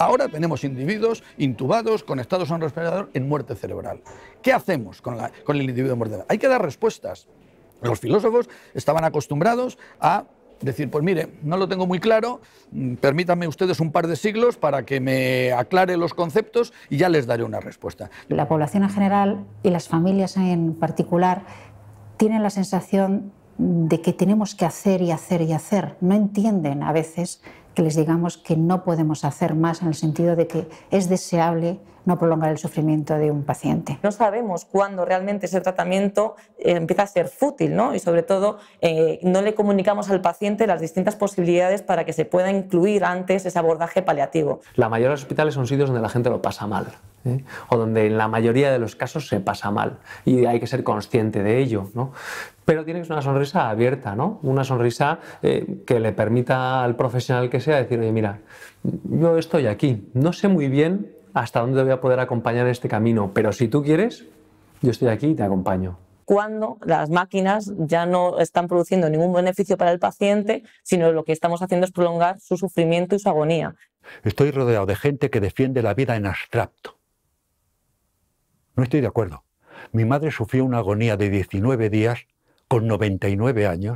S12: Ahora tenemos individuos intubados, conectados a un respirador en muerte cerebral. ¿Qué hacemos con, la, con el individuo en muerte cerebral? Hay que dar respuestas. Los filósofos estaban acostumbrados a decir, pues mire, no lo tengo muy claro, permítanme ustedes un par de siglos para que me aclare los conceptos y ya les daré una respuesta.
S22: La población en general y las familias en particular tienen la sensación de que tenemos que hacer y hacer y hacer. No entienden a veces que les digamos que no podemos hacer más, en el sentido de que es deseable no prolongar el sufrimiento de un paciente.
S13: No sabemos cuándo realmente ese tratamiento eh, empieza a ser fútil, ¿no? Y sobre todo eh, no le comunicamos al paciente las distintas posibilidades para que se pueda incluir antes ese abordaje paliativo.
S15: La mayoría de los hospitales son sitios donde la gente lo pasa mal, ¿eh? O donde en la mayoría de los casos se pasa mal y hay que ser consciente de ello, ¿no? Pero tienes una sonrisa abierta, ¿no? Una sonrisa eh, que le permita al profesional que sea decir, oye, mira, yo estoy aquí, no sé muy bien hasta dónde te voy a poder acompañar en este camino, pero si tú quieres, yo estoy aquí y te acompaño.
S13: Cuando las máquinas ya no están produciendo ningún beneficio para el paciente, sino lo que estamos haciendo es prolongar su sufrimiento y su agonía.
S6: Estoy rodeado de gente que defiende la vida en abstracto. No estoy de acuerdo. Mi madre sufrió una agonía de diecinueve días con noventa y nueve años.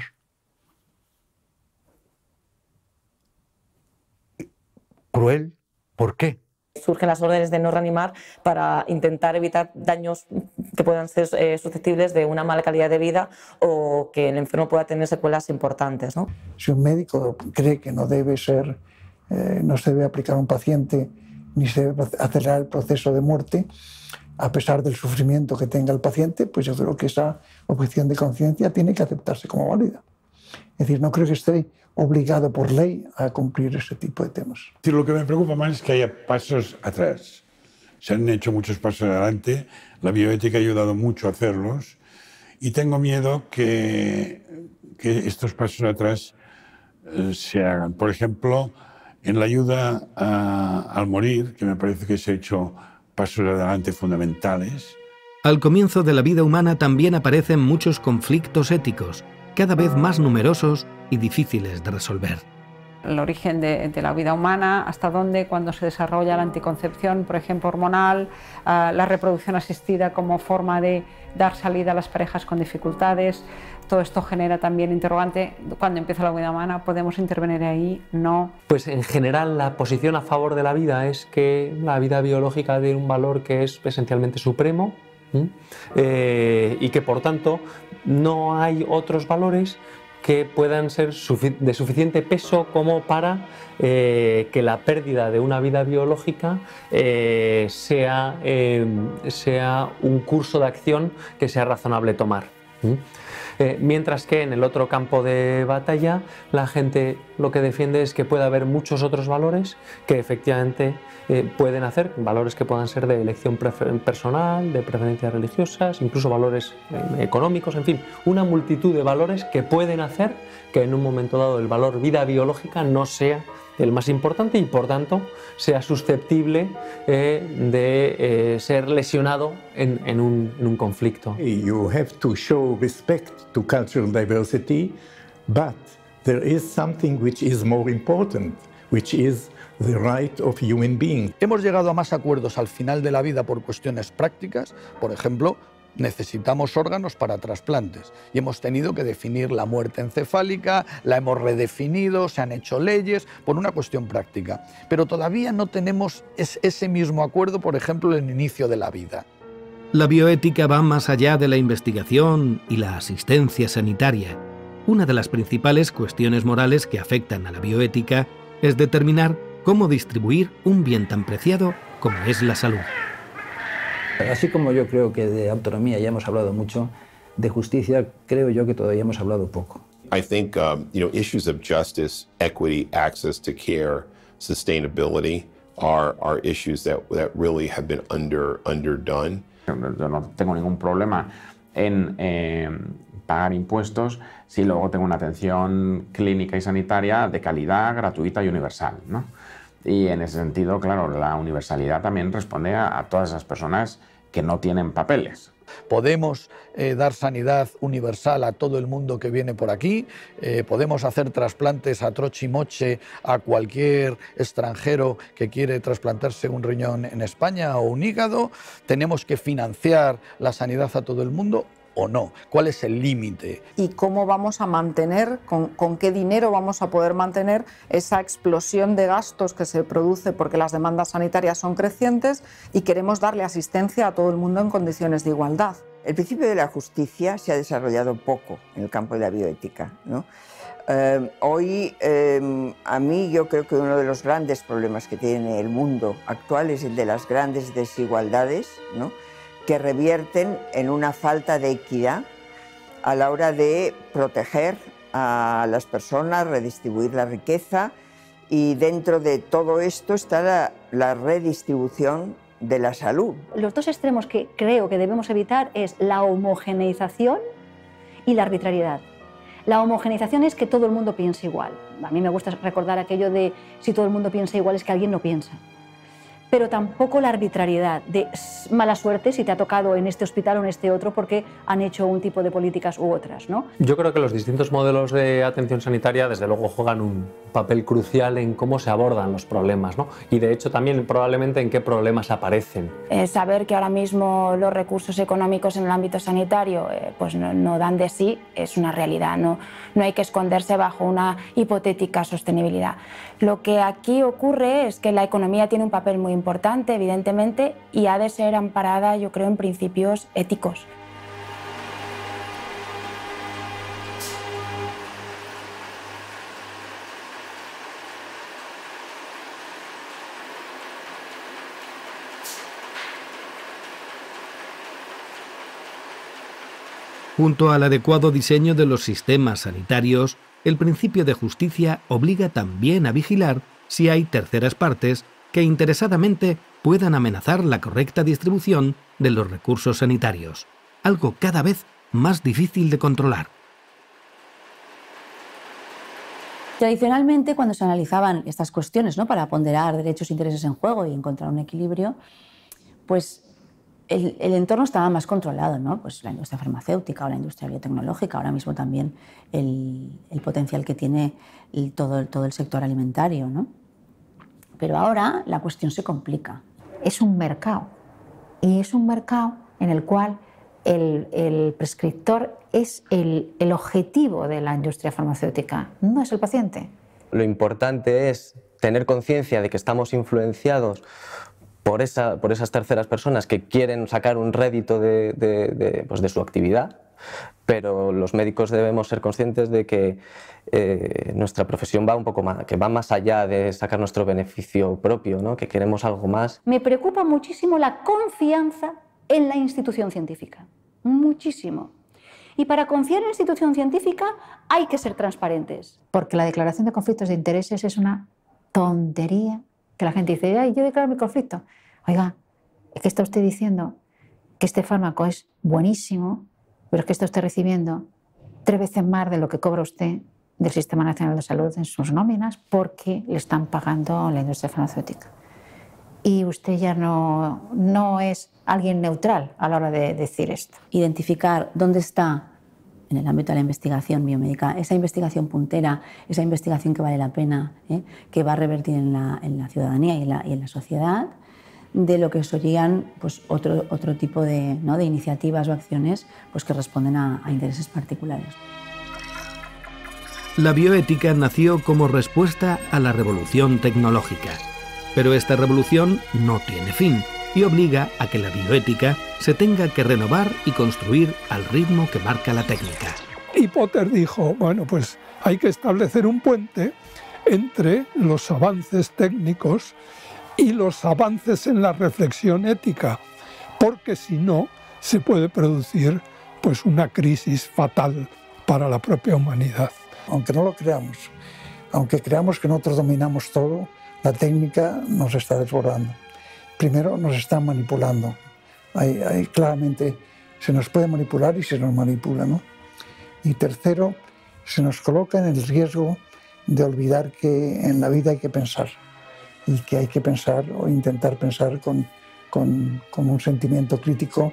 S6: Cruel. ¿Por qué?
S13: Surgen las órdenes de no reanimar para intentar evitar daños que puedan ser eh, susceptibles de una mala calidad de vida o que el enfermo pueda tener secuelas importantes, ¿no?
S11: Si un médico cree que no debe ser, eh, no se debe aplicar a un paciente ni se debe acelerar el proceso de muerte, a pesar del sufrimiento que tenga el paciente, pues yo creo que esa objeción de conciencia tiene que aceptarse como válida. Es decir, no creo que esté obligado por ley a cumplir ese tipo de temas.
S9: Lo que me preocupa más es que haya pasos atrás. Se han hecho muchos pasos adelante, la bioética ha ayudado mucho a hacerlos y tengo miedo que, que estos pasos atrás eh, se hagan. Por ejemplo, en la ayuda a, al morir, que me parece que se han hecho pasos adelante fundamentales.
S3: Al comienzo de la vida humana también aparecen muchos conflictos éticos, cada vez más numerosos y difíciles de resolver.
S16: El origen de, de la vida humana, hasta dónde, cuando se desarrolla la anticoncepción, por ejemplo, hormonal, uh, la reproducción asistida como forma de dar salida a las parejas con dificultades. Todo esto genera también interrogante, ¿cuándo empieza la vida humana? ¿Podemos intervenir ahí? No.
S15: Pues en general la posición a favor de la vida es que la vida biológica tiene un valor que es esencialmente supremo, ¿sí? eh, y que por tanto no hay otros valores que puedan ser sufi- de suficiente peso como para eh, que la pérdida de una vida biológica eh, sea, eh, sea un curso de acción que sea razonable tomar. ¿Mm? Eh, mientras que en el otro campo de batalla la gente lo que defiende es que puede haber muchos otros valores que efectivamente eh, pueden hacer, valores que puedan ser de elección personal, de preferencias religiosas, incluso valores eh, económicos, en fin, una multitud de valores que pueden hacer que en un momento dado el valor vida biológica no sea el más importante y por tanto sea susceptible eh, de eh, ser lesionado en, en, un, en un conflicto.
S18: You have to show respect to cultural diversity, but there is something which is more important, which is the right of human beings.
S12: Hemos llegado a más acuerdos al final de la vida por cuestiones prácticas, por ejemplo, necesitamos órganos para trasplantes y hemos tenido que definir la muerte encefálica, la hemos redefinido, se han hecho leyes por una cuestión práctica. Pero todavía no tenemos ese mismo acuerdo, por ejemplo, en el inicio de la vida.
S3: La bioética va más allá de la investigación y la asistencia sanitaria. Una de las principales cuestiones morales que afectan a la bioética es determinar cómo distribuir un bien tan preciado como es la salud.
S14: Así como yo creo que de autonomía ya hemos hablado mucho, de justicia creo yo que todavía hemos hablado poco.
S1: I think um, you know, issues of justice, equity, access to care, sustainability are, are issues that, that really have been under, underdone.
S19: Yo no tengo ningún problema en eh, pagar impuestos si luego tengo una atención clínica y sanitaria de calidad, gratuita y universal, ¿no? Y en ese sentido, claro, la universalidad también responde a, a todas esas personas que no tienen papeles
S12: Podemos eh, dar sanidad universal a todo el mundo que viene por aquí, eh, podemos hacer trasplantes a trochimoche a cualquier extranjero que quiere trasplantarse un riñón en España o un hígado, tenemos que financiar la sanidad a todo el mundo o no, cuál es el límite.
S4: Y cómo vamos a mantener, con, con qué dinero vamos a poder mantener esa explosión de gastos que se produce porque las demandas sanitarias son crecientes y queremos darle asistencia a todo el mundo en condiciones de igualdad.
S2: El principio de la justicia se ha desarrollado poco en el campo de la bioética, ¿no? Eh, hoy, eh, a mí, yo creo que uno de los grandes problemas que tiene el mundo actual es el de las grandes desigualdades, ¿no?, que revierten en una falta de equidad a la hora de proteger a las personas, redistribuir la riqueza, y dentro de todo esto está la, la redistribución de la salud.
S8: Los dos extremos que creo que debemos evitar es la homogeneización y la arbitrariedad. La homogeneización es que todo el mundo piense igual. A mí me gusta recordar aquello de si todo el mundo piensa igual es que alguien no piensa. Pero tampoco la arbitrariedad de mala suerte si te ha tocado en este hospital o en este otro porque han hecho un tipo de políticas u otras, ¿no?
S15: Yo creo que los distintos modelos de atención sanitaria desde luego juegan un papel crucial en cómo se abordan los problemas, ¿no? Y de hecho también probablemente en qué problemas aparecen.
S22: Eh, saber que ahora mismo los recursos económicos en el ámbito sanitario eh, pues no, no dan de sí es una realidad, no, no hay que esconderse bajo una hipotética sostenibilidad. Lo que aquí ocurre es que la economía tiene un papel muy importante, evidentemente, y ha de ser amparada, yo creo, en principios éticos.
S3: Junto al adecuado diseño de los sistemas sanitarios, el principio de justicia obliga también a vigilar si hay terceras partes que interesadamente puedan amenazar la correcta distribución de los recursos sanitarios, algo cada vez más difícil de controlar.
S22: Tradicionalmente, cuando se analizaban estas cuestiones, ¿no?, para ponderar derechos e intereses en juego y encontrar un equilibrio, pues el, el entorno estaba más controlado, ¿no? Pues la industria farmacéutica o la industria biotecnológica, ahora mismo también el, el potencial que tiene el, todo, todo el sector alimentario, ¿no? Pero ahora la cuestión se complica.
S10: Es un mercado, y es un mercado en el cual el, el prescriptor es el, el objetivo de la industria farmacéutica, no es el paciente.
S7: Lo importante es tener conciencia de que estamos influenciados por, esa, por esas terceras personas que quieren sacar un rédito de, de, de, pues de su actividad, pero los médicos debemos ser conscientes de que eh, nuestra profesión va un poco más, que va más allá de sacar nuestro beneficio propio, ¿no?, que queremos algo más.
S8: Me preocupa muchísimo la confianza en la institución científica, muchísimo. Y para confiar en la institución científica hay que ser transparentes.
S10: Porque la declaración de conflictos de intereses es una tontería, que la gente dice, ay, yo declaro mi conflicto. Oiga, es que está usted diciendo que este fármaco es buenísimo, pero es que está usted recibiendo tres veces más de lo que cobra usted del Sistema Nacional de Salud en sus nóminas porque le están pagando la industria farmacéutica. Y usted ya no, no es alguien neutral a la hora de decir esto.
S22: Identificar dónde está, en el ámbito de la investigación biomédica, esa investigación puntera, esa investigación que vale la pena, ¿eh?, que va a revertir en la, en la ciudadanía y en la, y en la sociedad, de lo que serían pues, otro, otro tipo de, ¿no?, de iniciativas o acciones pues, que responden a, a intereses particulares.
S3: La bioética nació como respuesta a la revolución tecnológica, pero esta revolución no tiene fin y obliga a que la bioética se tenga que renovar y construir al ritmo que marca la técnica.
S20: Y Potter dijo, bueno, pues hay que establecer un puente entre los avances técnicos y los avances en la reflexión ética, porque si no se puede producir pues, una crisis fatal para la propia humanidad.
S11: Aunque no lo creamos, aunque creamos que nosotros dominamos todo, la técnica nos está desbordando. Primero nos están manipulando. Hay, hay, claramente se nos puede manipular y se nos manipula, ¿no? Y tercero, se nos coloca en el riesgo de olvidar que en la vida hay que pensar y que hay que pensar o intentar pensar con, con, con un sentimiento crítico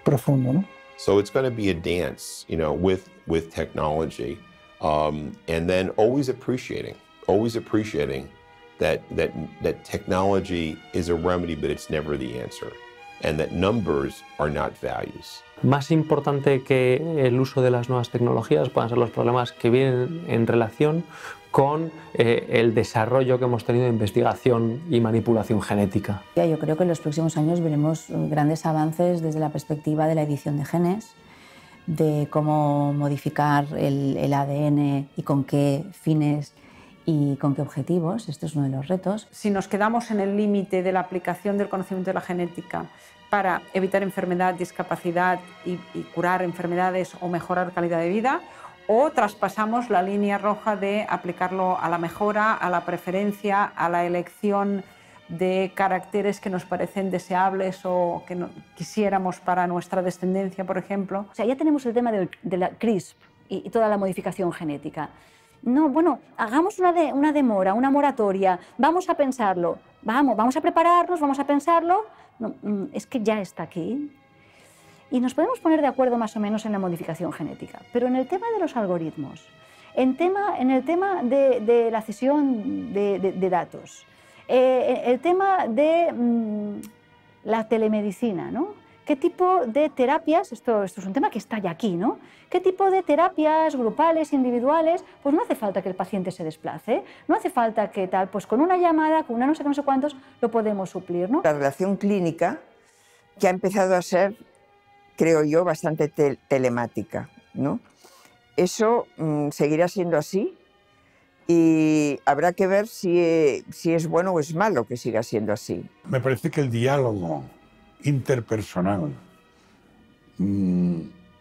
S11: profundo, ¿no?
S1: So it's going to be a dance, you know, with, with technology, um, and then always appreciating, always appreciating that, that, that technology is a remedy, but it's never the answer, and that numbers are not values.
S15: Más importante que el uso de las nuevas tecnologías puedan ser los problemas que vienen en relación con eh, el desarrollo que hemos tenido de investigación y manipulación genética.
S22: Yo creo que en los próximos años veremos grandes avances desde la perspectiva de la edición de genes, de cómo modificar el, el A D N y con qué fines y con qué objetivos. Esto es uno de los retos.
S16: Si nos quedamos en el límite de la aplicación del conocimiento de la genética para evitar enfermedad, discapacidad y, y curar enfermedades o mejorar calidad de vida, o traspasamos la línea roja de aplicarlo a la mejora, a la preferencia, a la elección de caracteres que nos parecen deseables o que no, quisiéramos para nuestra descendencia, por ejemplo.
S8: O sea, ya tenemos el tema de, de la CRISP y, y toda la modificación genética. No, bueno, hagamos una, de, una demora, una moratoria, vamos a pensarlo, vamos, vamos a prepararnos, vamos a pensarlo. No, es que ya está aquí. Y nos podemos poner de acuerdo más o menos en la modificación genética, pero en el tema de los algoritmos, en, tema, en el tema de, de la cesión de, de, de datos, eh, el tema de mmm, la telemedicina, ¿no? ¿Qué tipo de terapias, esto, esto es un tema que está ya aquí, ¿no? ¿Qué tipo de terapias grupales, individuales? Pues no hace falta que el paciente se desplace, no hace falta que tal, pues con una llamada, con una no sé qué, no sé cuántos, lo podemos suplir, ¿no?
S2: La relación clínica, que ha empezado a ser, creo yo, bastante te telemática, ¿no? Eso mmm, seguirá siendo así y habrá que ver si, si es bueno o es malo que siga siendo así.
S9: Me parece que el diálogo interpersonal mmm,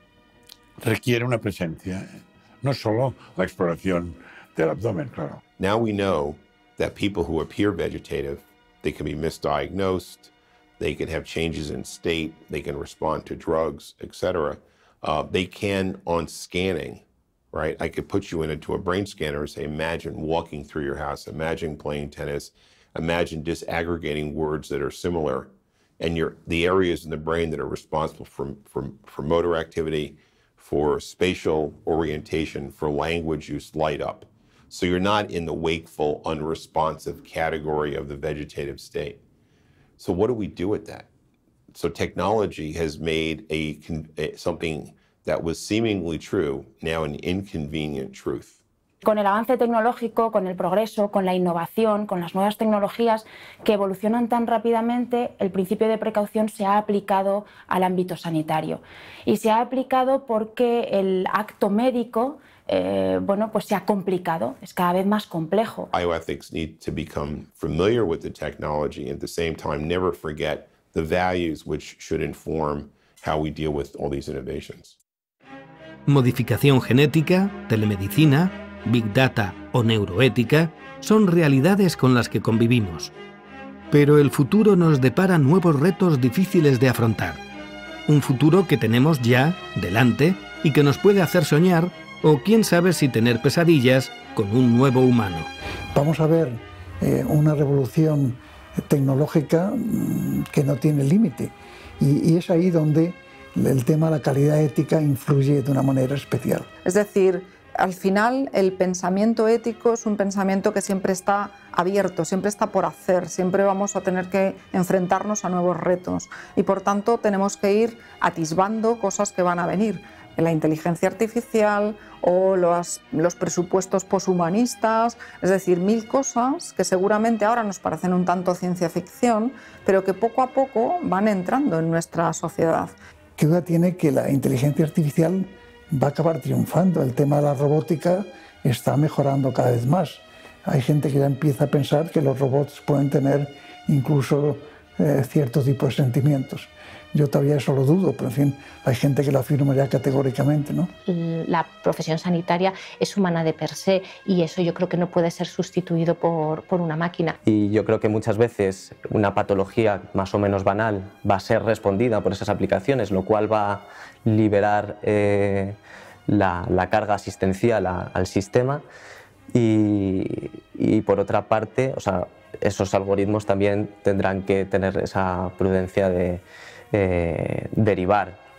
S9: requiere una presencia, no solo la exploración del abdomen, claro.
S1: Now we know that people who appear vegetative, they can be misdiagnosed, they can have changes in state, they can respond to drugs, et cetera. Uh, they can, on scanning, right? I could put you into a brain scanner and say, imagine walking through your house, imagine playing tennis, imagine disaggregating words that are similar, and your, the areas in the brain that are responsible for, for, for motor activity, for spatial orientation, for language use light up. So you're not in the wakeful, unresponsive category of the vegetative state. So what do we do with that? So technology has made a, a something that was seemingly true now an inconvenient truth.
S5: Con el avance tecnológico, con el progreso, con la innovación, con las nuevas tecnologías que evolucionan tan rápidamente, el principio de precaución se ha aplicado al ámbito sanitario. Y se ha aplicado porque el acto médico eh, bueno, pues se ha complicado, es cada vez más complejo.
S1: Bioethics need to become familiar with the technology and at the same time never forget the values which should inform how we deal with all these innovations.
S3: Modificación genética, telemedicina, Big Data o neuroética son realidades con las que convivimos. Pero el futuro nos depara nuevos retos difíciles de afrontar. Un futuro que tenemos ya delante y que nos puede hacer soñar o quién sabe si tener pesadillas con un nuevo humano.
S11: Vamos a ver eh, una revolución tecnológica que no tiene límite y, y es ahí donde el tema de la calidad ética influye de una manera especial.
S4: Es decir, al final el pensamiento ético es un pensamiento que siempre está abierto, siempre está por hacer, siempre vamos a tener que enfrentarnos a nuevos retos y por tanto tenemos que ir atisbando cosas que van a venir. La inteligencia artificial o los, los presupuestos poshumanistas, es decir, mil cosas que seguramente ahora nos parecen un tanto ciencia ficción, pero que poco a poco van entrando en nuestra sociedad.
S11: ¿Qué duda tiene que la inteligencia artificial va a acabar triunfando? El tema de la robótica está mejorando cada vez más. Hay gente que ya empieza a pensar que los robots pueden tener incluso eh, cierto tipo de sentimientos. Yo todavía eso lo dudo, pero en fin, hay gente que lo afirma ya categóricamente, ¿no?
S17: La profesión sanitaria es humana de per se y eso yo creo que no puede ser sustituido por, por una máquina.
S7: Y yo creo que muchas veces una patología más o menos banal va a ser respondida por esas aplicaciones, lo cual va a liberar eh, la, la carga asistencial a, al sistema y, y por otra parte, o sea, esos algoritmos también tendrán que tener esa prudencia de Eh, derivar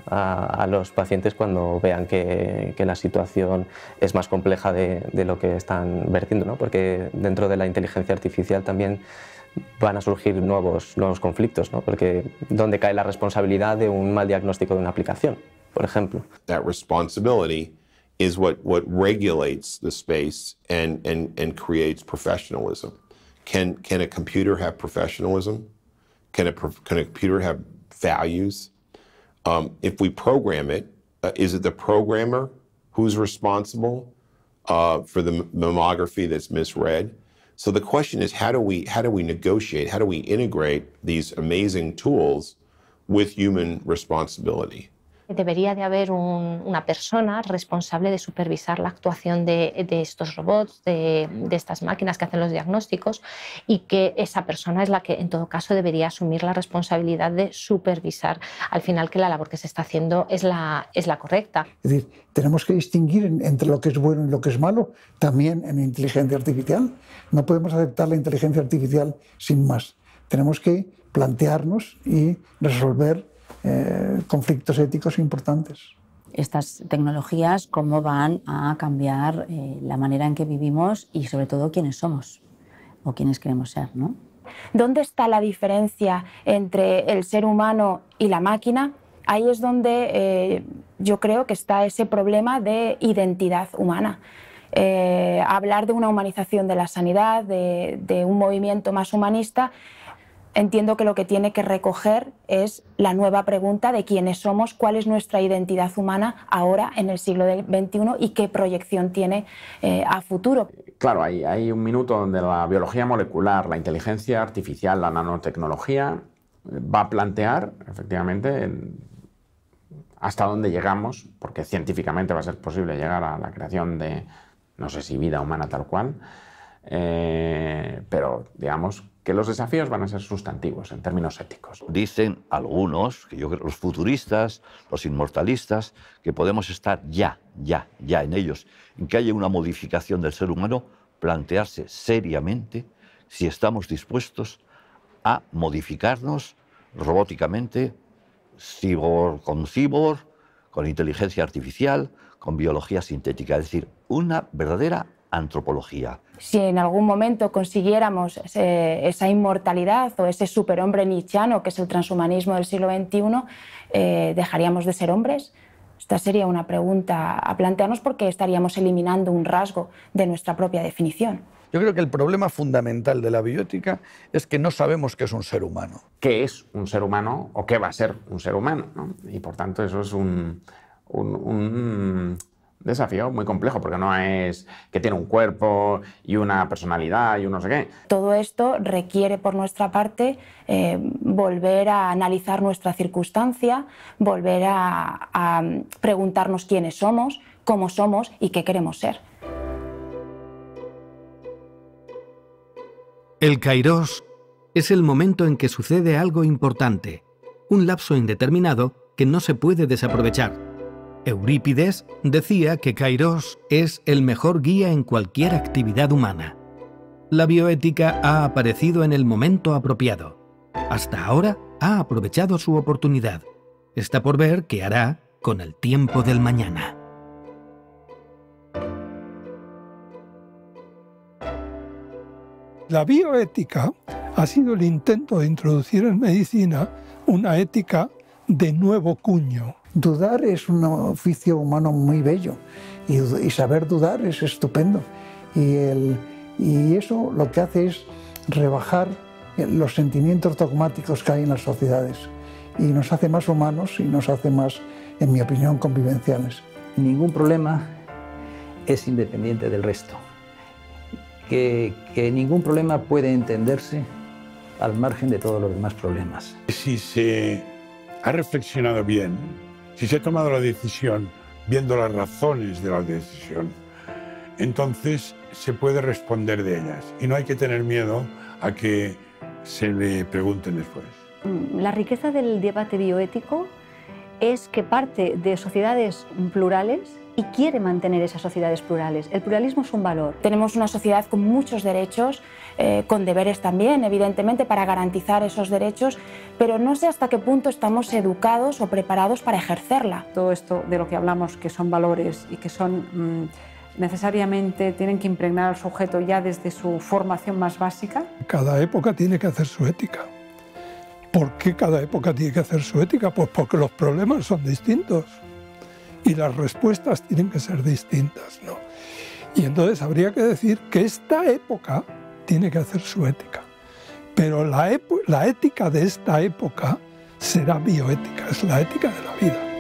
S7: a, a los pacientes cuando vean que, que la situación es más compleja de, de lo que están vertiendo, ¿no? Porque dentro de la inteligencia artificial también van a surgir nuevos, nuevos conflictos, ¿no? Porque ¿dónde cae la responsabilidad de un mal diagnóstico de una aplicación, por ejemplo?
S1: That responsibility is what, what regulates the space and, and, and creates professionalism. Can, can a computer have professionalism? Can a, can a computer have values? Um, if we program it, uh, is it the programmer who's responsible uh, for the mammography that's misread? So the question is, how do we how do we negotiate? How do we integrate these amazing tools with human responsibility?
S17: Debería de haber un, una persona responsable de supervisar la actuación de, de estos robots, de, de estas máquinas que hacen los diagnósticos, y que esa persona es la que en todo caso debería asumir la responsabilidad de supervisar al final que la labor que se está haciendo es la, es la correcta.
S11: Es decir, tenemos que distinguir entre lo que es bueno y lo que es malo, también en inteligencia artificial. No podemos aceptar la inteligencia artificial sin más. Tenemos que plantearnos y resolver Eh, conflictos éticos importantes.
S22: Estas tecnologías, cómo van a cambiar eh, la manera en que vivimos y sobre todo quiénes somos o quiénes queremos ser, ¿no?
S5: ¿Dónde está la diferencia entre el ser humano y la máquina? Ahí es donde eh, yo creo que está ese problema de identidad humana. Eh, hablar de una humanización de la sanidad, de, de un movimiento más humanista, entiendo que lo que tiene que recoger es la nueva pregunta de quiénes somos, cuál es nuestra identidad humana ahora en el siglo veintiuno y qué proyección tiene eh, a futuro.
S19: Claro, hay, hay un minuto donde la biología molecular, la inteligencia artificial, la nanotecnología va a plantear, efectivamente, hasta dónde llegamos, porque científicamente va a ser posible llegar a la creación de, no sé si vida humana tal cual, eh, pero digamos que los desafíos van a ser sustantivos en términos éticos.
S6: Dicen algunos, que yo creo, los futuristas, los inmortalistas, que podemos estar ya, ya, ya en ellos, en que haya una modificación del ser humano, plantearse seriamente si estamos dispuestos a modificarnos robóticamente, cyborg con cyborg, con inteligencia artificial, con biología sintética, es decir, una verdadera antropología.
S5: Si en algún momento consiguiéramos ese, esa inmortalidad o ese superhombre nietzscheano, que es el transhumanismo del siglo veintiuno, eh, ¿dejaríamos de ser hombres? Esta sería una pregunta a plantearnos porque estaríamos eliminando un rasgo de nuestra propia definición.
S12: Yo creo que el problema fundamental de la bioética es que no sabemos qué es un ser humano.
S19: ¿Qué es un ser humano o qué va a ser un ser humano, ¿no? Y por tanto eso es un... un, un desafío muy complejo, porque no es que tiene un cuerpo y una personalidad y un no sé qué.
S5: Todo esto requiere por nuestra parte eh, volver a analizar nuestra circunstancia, volver a, a preguntarnos quiénes somos, cómo somos y qué queremos ser.
S3: El Kairos es el momento en que sucede algo importante, un lapso indeterminado que no se puede desaprovechar. Eurípides decía que Kairos es el mejor guía en cualquier actividad humana. La bioética ha aparecido en el momento apropiado. Hasta ahora ha aprovechado su oportunidad. Está por ver qué hará con el tiempo del mañana.
S20: La bioética ha sido el intento de introducir en medicina una ética de nuevo cuño.
S11: Dudar es un oficio humano muy bello y, y saber dudar es estupendo. Y, el, y eso lo que hace es rebajar los sentimientos dogmáticos que hay en las sociedades y nos hace más humanos y nos hace más, en mi opinión, convivenciales.
S14: Ningún problema es independiente del resto. Que, que ningún problema puede entenderse al margen de todos los demás problemas.
S9: Si se ha reflexionado bien, si se ha tomado la decisión viendo las razones de la decisión, entonces se puede responder de ellas y no hay que tener miedo a que se le pregunten después.
S8: La riqueza del debate bioético es que parte de sociedades plurales y quiere mantener esas sociedades plurales. El pluralismo es un valor.
S5: Tenemos una sociedad con muchos derechos, eh, con deberes también, evidentemente, para garantizar esos derechos, pero no sé hasta qué punto estamos educados o preparados para ejercerla.
S16: Todo esto de lo que hablamos, que son valores y que son mmm, necesariamente tienen que impregnar al sujeto ya desde su formación más básica.
S20: Cada época tiene que hacer su ética. ¿Por qué cada época tiene que hacer su ética? Pues porque los problemas son distintos y las respuestas tienen que ser distintas, ¿no? Y entonces habría que decir que esta época tiene que hacer su ética, pero la, la ética de esta época será bioética, es la ética de la vida.